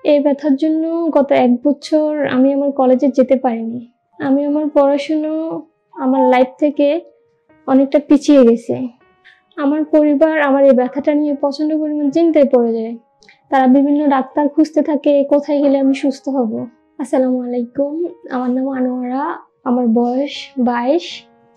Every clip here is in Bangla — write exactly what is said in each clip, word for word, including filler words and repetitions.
এই ব্যথার জন্য গত এক বছর আমি আমার কলেজে যেতে পারিনি। আমি আমার পড়াশোনা আমার লাইফ থেকে অনেকটা পিছিয়ে গেছে। আমার পরিবার আমার এই ব্যথাটা নিয়ে প্রচন্ড পরিমাণ চিন্তায় পড়ে যায়। তারা বিভিন্ন ডাক্তার খুঁজতে থাকে কোথায় গেলে আমি সুস্থ হব। আসসালামু আলাইকুম, আমার নাম আনোয়ারা, আমার বয়স বাইশ,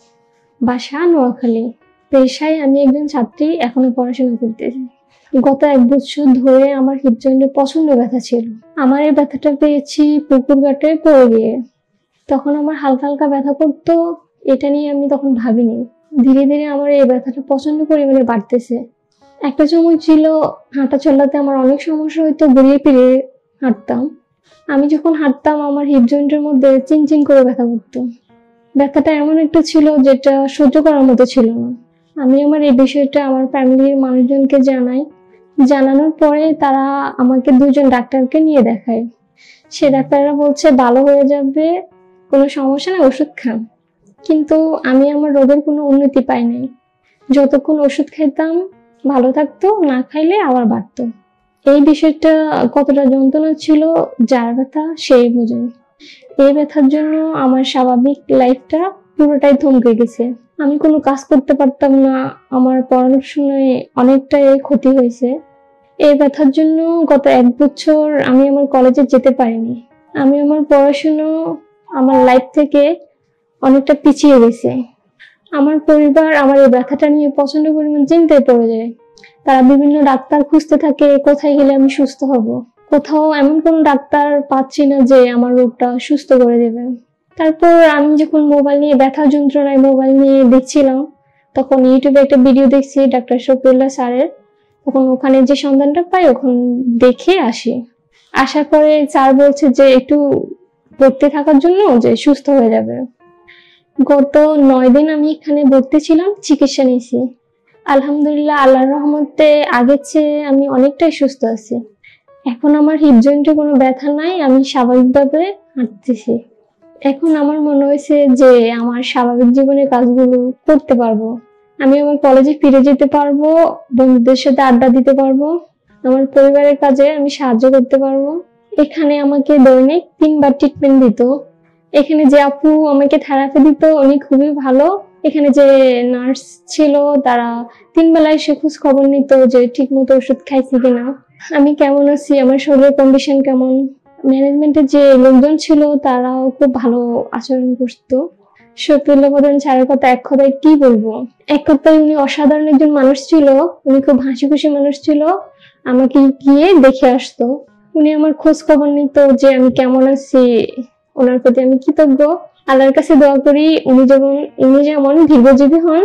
বাসা নোয়াখালী। পেশায় আমি একজন ছাত্রী, এখনো পড়াশোনা করতেছি। গত এক বছর ধরে আমার হিপ জয়েন্টে প্রচন্ড ব্যথা ছিল। আমার এই ব্যথাটা পেয়েছি পুকুর ঘাটে পড়ে গিয়ে। তখন আমার হালকা হালকা ব্যথা করতো, এটা নিয়ে আমি তখন ভাবিনি। ধীরে ধীরে আমার এই ব্যথাটা প্রচন্ড পরিমাণে বাড়তেছে। একটা সময় ছিল হাঁটা চলাতে আমার অনেক সমস্যা হইতো, ঘুরিয়ে ফিরিয়ে হাঁটতাম। আমি যখন হাঁটতাম আমার হিপ জয়েন্টের মধ্যে চিনচিন করে ব্যথা করতো। ব্যথাটা এমন একটা ছিল যেটা সহ্য করার মতো ছিল না। আমি আমার এই বিষয়টা আমার ফ্যামিলির মানুষজনকে জানাই। জানানোর পরে তারা আমাকে দুজন ডাক্তারকে নিয়ে দেখায়। সে ডাক্তাররা বলছে ভালো হয়ে যাবে, কোনো সমস্যা নেই, ওষুধ খান। কিন্তু আমি আমার রোগের কোনো উন্নতি পাই নাই। যতক্ষণ ওষুধ খাইতাম ভালো থাকতো, না খাইলে আবার বাড়তো। এই বিষয়টা কতটা যন্ত্রণা ছিল যার ব্যথা সেই বোঝেন। এই ব্যথার জন্য আমার স্বাভাবিক লাইফটা পুরোটাই থমকে গেছে। আমি কোনো কাজ করতে পারতাম না, আমার পড়াশোনায় অনেকটাই ক্ষতি হয়েছে। এই ব্যথার জন্য গত এক বছর আমি আমার কলেজে যেতে পারিনি। আমি আমার পড়াশোনা আমার লাইফ থেকে অনেকটা পিছিয়ে গেছে। আমার পরিবার আমার এই ব্যথাটা নিয়ে প্রচন্ড পরিমাণ চিন্তায় পড়ে যায়। তারা বিভিন্ন ডাক্তার খুঁজতে থাকে কোথায় গেলে আমি সুস্থ হব। কোথাও এমন কোনো ডাক্তার পাচ্ছি না যে আমার রোগটা সুস্থ করে দেবে। তারপর আমি যখন মোবাইল নিয়ে ব্যথার যন্ত্রণায় মোবাইল নিয়ে দেখছিলাম, তখন ইউটিউবে একটা ভিডিও দেখছি ডাক্তার শফিউল্লাহ স্যারের। তখন ওখানে যে সন্ধানটা পাই ওখানে দেখে আসি। আসার পরে স্যার বলছে যে একটু ভর্তি থাকার জন্য, যে সুস্থ হয়ে যাবে। গত নয় দিন আমি এখানে ভর্তি ছিলাম, চিকিৎসা নিয়েছি। আলহামদুলিল্লাহ, আল্লাহর রহমতে আগের চেয়ে আমি অনেকটাই সুস্থ আছি। এখন আমার হিপ জয়েন্টে কোনো ব্যথা নাই, আমি স্বাভাবিকভাবে হাঁটতেছি। এখন আমার মনে হয়েছে যে আমার স্বাভাবিক জীবনের কাজগুলো করতে পারবো। আমি আমার কলেজে ফিরে যেতে পারবো, বন্ধুদের সাথে আড্ডা দিতে পারবো, আমার পরিবারের কাজে আমি সাহায্য করতে পারবো। এখানে আমাকে দৈনিক তিনবার ট্রিটমেন্ট দিত। এখানে যে আপু আমাকে থেরাপি দিত উনি খুবই ভালো। এখানে যে নার্স ছিল তারা তিন বেলায় এসে খোঁজ খবর নিত যে ঠিক মতো ওষুধ খাইছি কিনা, আমি কেমন আছি, আমার শরীরের কন্ডিশন কেমন। ম্যানেজমেন্টের যে লোকজন ছিল তারাও খুব ভালো আচরণ করতো। শফিউল্লাহ প্রধান স্যারের কথা এক কথায় কি বলবো, এক কথায় উনি অসাধারণ একজন মানুষ ছিল। উনি খুব হাসি খুশি মানুষ ছিল। আমাকে গিয়ে দেখে আসতো, উনি আমার খোঁজ খবর নিত যে আমি কেমন আছি। ওনার প্রতি আমি কৃতজ্ঞ। আল্লাহর কাছে দোয়া করি উনি যেমন উনি যেমন দীর্ঘজীবী হন,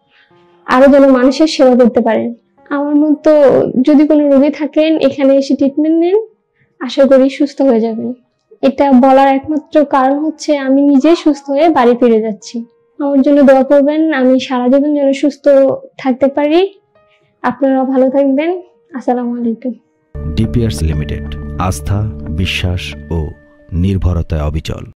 আরো যেন মানুষের সেবা করতে পারেন। আমার মতো যদি কোনো রোগী থাকেন এখানে এসে ট্রিটমেন্ট নেন, আশা করি সুস্থ হয়ে যাবেন। এটা বলার একমাত্র কারণ হচ্ছে আমি নিজেই সুস্থ হয়ে বাড়ি ফিরে যাচ্ছি। আমার জন্য দোয়া করবেন, আমি সারা জীবন যেন সুস্থ থাকতে পারি। আপনারাও ভালো থাকবেন। আসসালামু আলাইকুম। ডিপিআরস লিমিটেড, আস্থা, বিশ্বাস ও নির্ভরতায় অবিচল।